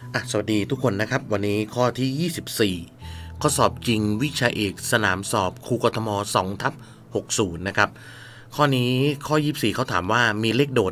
สวัสดีทุกคนนะครับวันนี้ข้อที่ 24 ข้อสอบจริงวิชาเอกสนามสอบครูกทม2/60นะครับข้อนี้ข้อ 24เขาถามว่ามีเลขโดด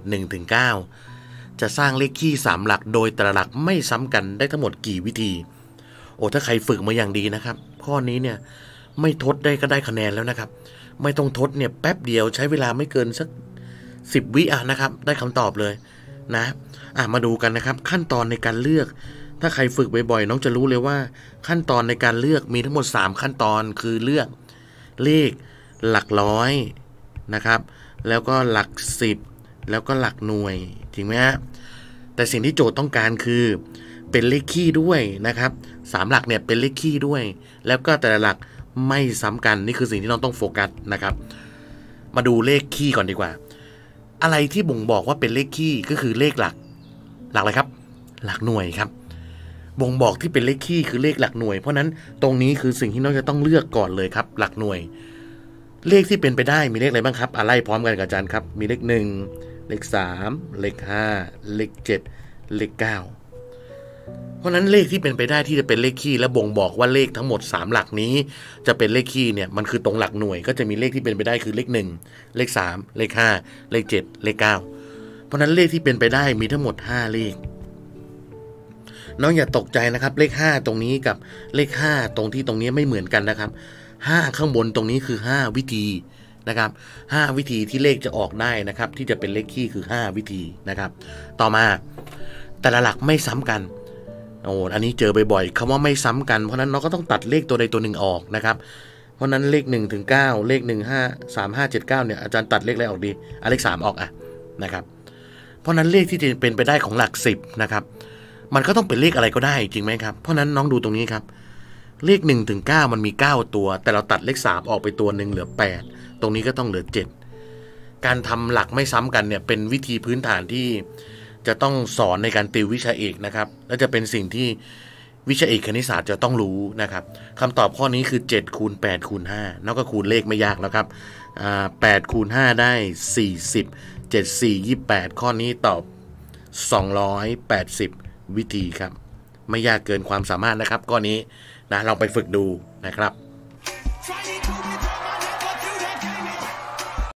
1-9 จะสร้างเลขคี่3หลักโดยแต่ละหลักไม่ซ้ำกันได้ทั้งหมดกี่วิธีถ้าใครฝึกมาอย่างดีนะครับข้อนี้เนี่ยไม่ทดได้ก็ได้คะแนนแล้วนะครับไม่ต้องทดเนี่ยแป๊บเดียวใช้เวลาไม่เกินสัก10 วินะครับได้คำตอบเลยนะมาดูกันนะครับขั้นตอนในการเลือกถ้าใครฝึกบ่อยๆน้องจะรู้เลยว่าขั้นตอนในการเลือกมีทั้งหมด3ขั้นตอนคือเลือกเลขหลักร้อยนะครับแล้วก็หลัก10แล้วก็หลักหน่วยจริงไหมฮะแต่สิ่งที่โจทย์ต้องการคือเป็นเลขคี่ด้วยนะครับ3หลักเนี่ยเป็นเลขคี่ด้วยแล้วก็แต่ละหลักไม่ซ้ำกันนี่คือสิ่งที่น้องต้องโฟกัสนะครับมาดูเลขคี่ก่อนดีกว่าอะไรที่บ่งบอกว่าเป็นเลขคี่ก็คือเลขหลักอะไรครับหลักหน่วยครับบ่งบอกที่เป็นเลขคี่คือเลขหลักหน่วยเพราะนั้นตรงนี้คือสิ่งที่น้องจะต้องเลือกก่อนเลยครับหลักหน่วยเลขที่เป็นไปได้มีเลขอะไรบ้างครับไล่พร้อมกันกับอาจารย์ครับมีเลข1เลข3เลข5เลข7เลข9เพราะนั้นเลขที่เป็นไปได้ที่จะเป็นเลขคี่และบ่งบอกว่าเลขทั้งหมด3หลักนี้จะเป็นเลขคี่เนี่ยมันคือตรงหลักหน่วยก็จะมีเลขที่เป็นไปได้คือเลข1เลข3เลข5เลข7เลข9เพราะนั้นเลขที่เป็นไปได้มีทั้งหมด5เลขน้องอย่าตกใจนะครับเลข5ตรงนี้กับเลข5ตรงที่ตรงนี้ไม่เหมือนกันนะครับ5ข้างบนตรงนี้คือ5วิธีนะครับ5วิธีที่เลขจะออกได้นะครับที่จะเป็นเลขคี่คือ5วิธีนะครับต่อมาแต่ละหลักไม่ซ้ำกันอันนี้เจอบ่อยๆคำว่าไม่ซ้ำกันเพราะนั้นเราก็ต้องตัดเลขตัวใดตัวหนึ่งออกนะครับเพราะนั้นเลข1-9เลข1 5 3 5 7 9เนี่ยอาจารย์ตัดเลขอะไรออกดีเลข3ออกนะครับเพราะนั้นเลขที่จะเป็นไปได้ของหลัก10นะครับมันก็ต้องเป็นเลขอะไรก็ได้จริงไหมครับเพราะนั้นน้องดูตรงนี้ครับเลข1-9มันมี9ตัวแต่เราตัดเลข3ออกไปตัวหนึ่งเหลือ8ตรงนี้ก็ต้องเหลือ7การทำหลักไม่ซ้ำกันเนี่ยเป็นวิธีพื้นฐานที่จะต้องสอนในการติววิชาเอกนะครับและจะเป็นสิ่งที่วิชาเอกคณิตศาสตร์จะต้องรู้นะครับคำตอบข้อนี้คือ7คูณ8คูณ5นอกก็คูณเลขไม่ยากแล้วครับ8คูณ5ได้40 7 4 28ข้อนี้ตอบ280วิธีครับไม่ยากเกินความสามารถนะครับข้อนี้นะลองไปฝึกดูนะครับ